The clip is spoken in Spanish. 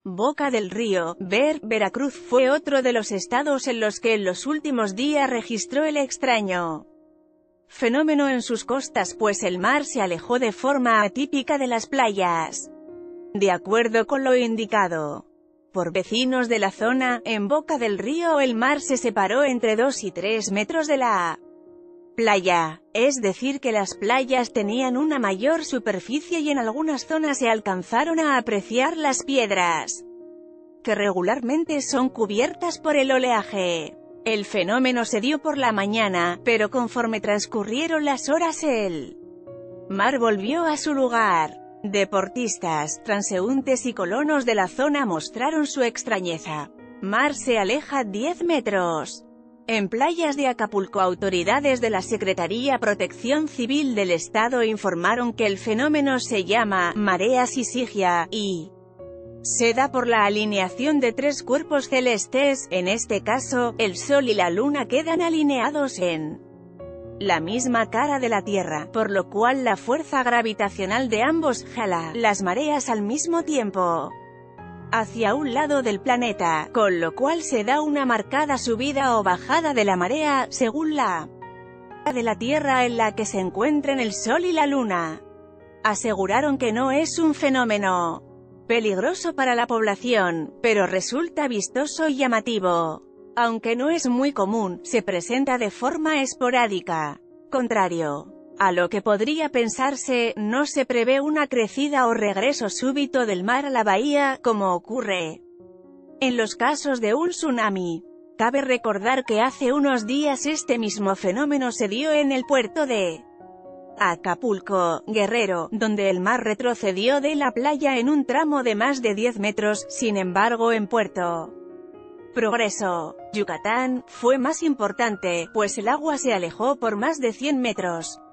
Boca del Río, Veracruz fue otro de los estados en los que en los últimos días registró el extraño fenómeno en sus costas, pues el mar se alejó de forma atípica de las playas. De acuerdo con lo indicado por vecinos de la zona, en Boca del Río el mar se separó entre 2 y 3 metros de la playa, es decir que las playas tenían una mayor superficie y en algunas zonas se alcanzaron a apreciar las piedras, que regularmente son cubiertas por el oleaje. El fenómeno se dio por la mañana, pero conforme transcurrieron las horas el mar volvió a su lugar. Deportistas, transeúntes y colonos de la zona mostraron su extrañeza. Mar se aleja 10 metros. En playas de Acapulco, autoridades de la Secretaría Protección Civil del Estado informaron que el fenómeno se llama marea sisigia, y se da por la alineación de 3 cuerpos celestes. En este caso, el Sol y la Luna quedan alineados en la misma cara de la Tierra, por lo cual la fuerza gravitacional de ambos jala las mareas al mismo tiempo hacia un lado del planeta, con lo cual se da una marcada subida o bajada de la marea, según la de la Tierra en la que se encuentren el Sol y la Luna. Aseguraron que no es un fenómeno peligroso para la población, pero resulta vistoso y llamativo. Aunque no es muy común, se presenta de forma esporádica. Contrario a lo que podría pensarse, no se prevé una crecida o regreso súbito del mar a la bahía, como ocurre en los casos de un tsunami. Cabe recordar que hace unos días este mismo fenómeno se dio en el puerto de Acapulco, Guerrero, donde el mar retrocedió de la playa en un tramo de más de 10 metros, sin embargo en Puerto Progreso, Yucatán, fue más importante, pues el agua se alejó por más de 100 metros.